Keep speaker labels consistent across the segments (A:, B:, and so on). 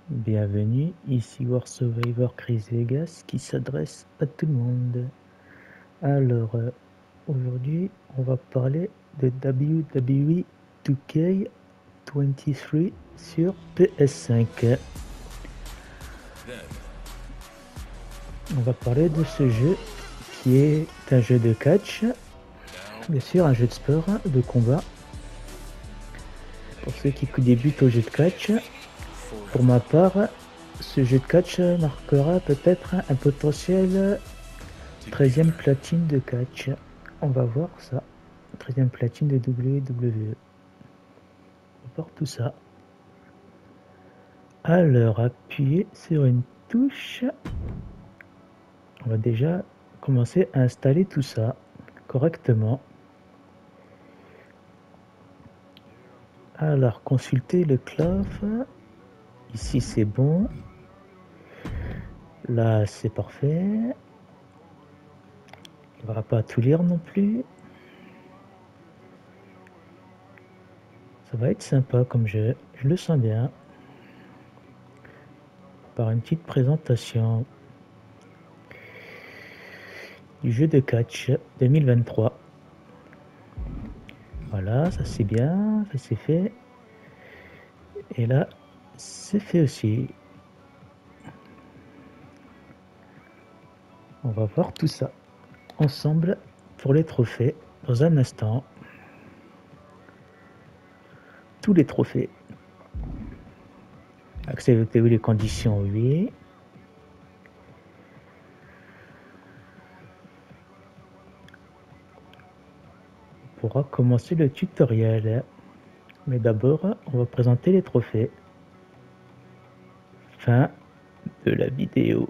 A: Bienvenue, ici War Survivor Chris Vegas qui s'adresse à tout le monde. Alors, aujourd'hui, on va parler de WWE 2K23 sur PS5. On va parler de ce jeu qui est un jeu de catch, bien sûr un jeu de sport, de combat. Pour ceux qui débutent au jeu de catch, pour ma part, ce jeu de catch marquera peut-être un potentiel 13e platine de catch. On va voir ça. 13e platine de WWE. On va voir tout ça. Alors, appuyez sur une touche. On va déjà commencer à installer tout ça correctement. Alors, consultez le clave. Ici, c'est bon. Là, c'est parfait. On va pas tout lire non plus. Ça va être sympa comme jeu. Je le sens bien. Par une petite présentation du jeu de catch 2023. Voilà, ça c'est bien, c'est fait. Et là, c'est fait aussi. On va voir tout ça ensemble pour les trophées dans un instant. Tous les trophées. Acceptez-vous les conditions? Oui. On pourra commencer le tutoriel. Mais d'abord, on va présenter les trophées. Fin de la vidéo.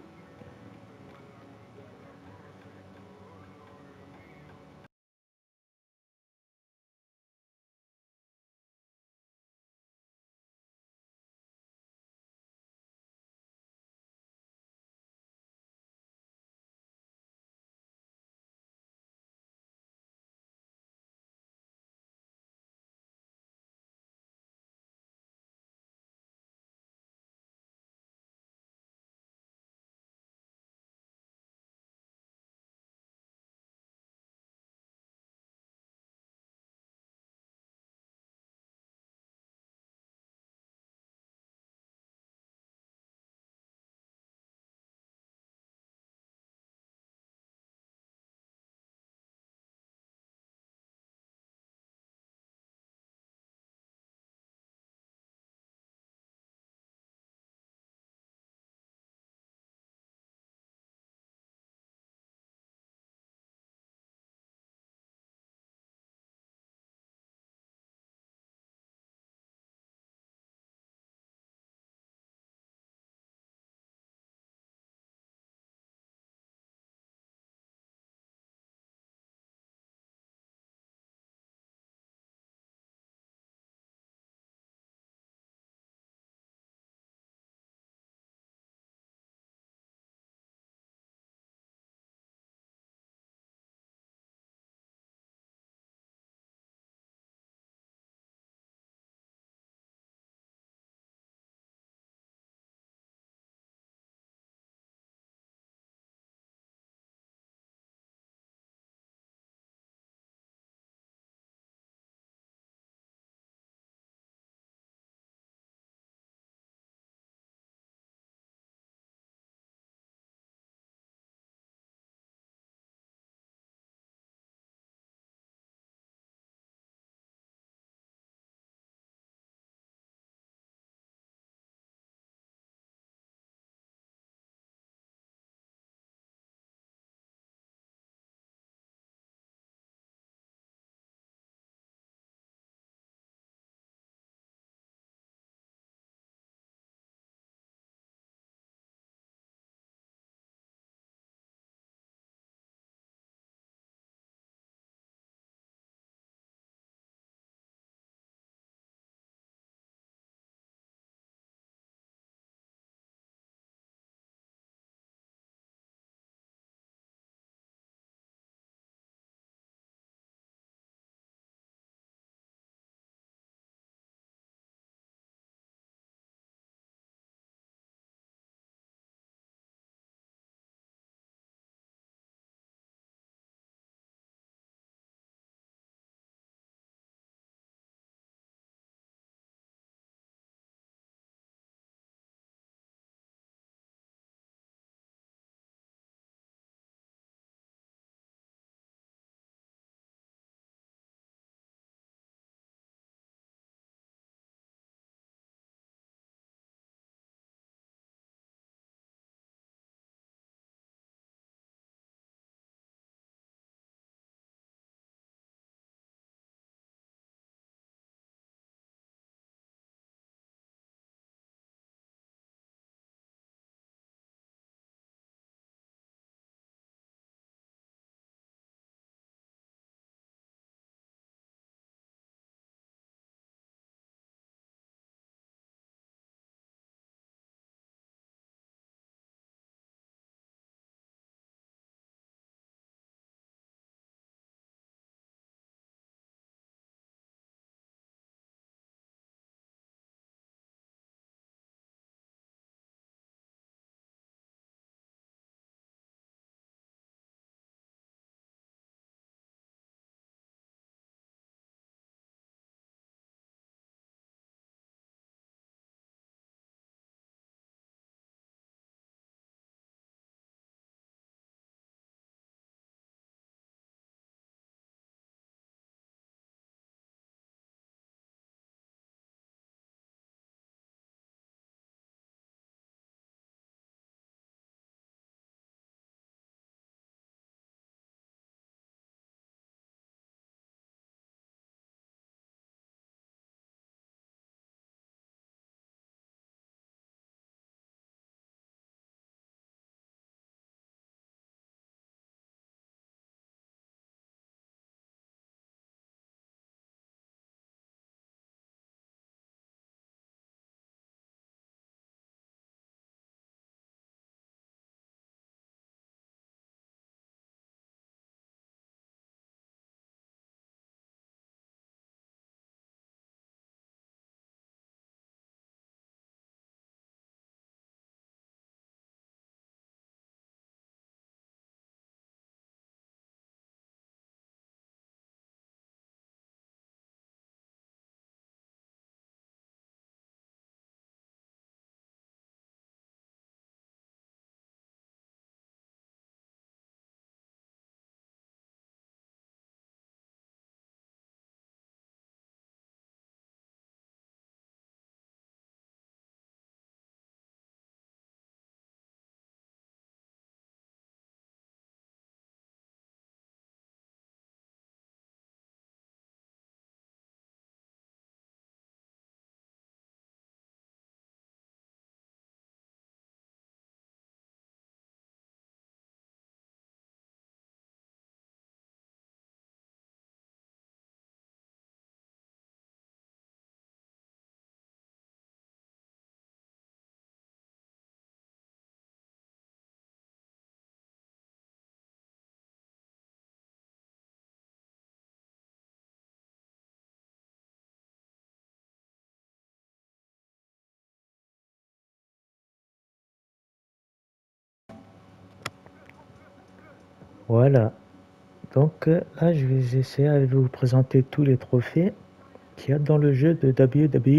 A: Voilà. Donc là, je vais essayer de vous présenter tous les trophées qu'il y a dans le jeu de WWE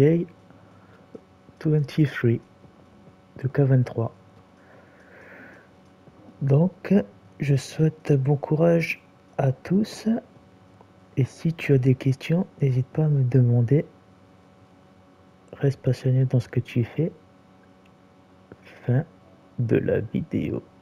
A: 2K23, 2K23. Donc, je souhaite bon courage à tous. Et si tu as des questions, n'hésite pas à me demander. Reste passionné dans ce que tu fais. Fin de la vidéo.